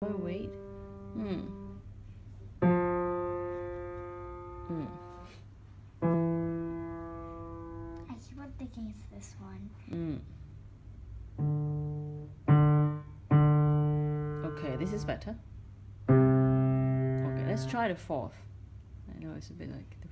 Oh, wait. I keep on thinking it's this one. Okay, this is better. Okay, let's try the fourth. I know it's a bit like the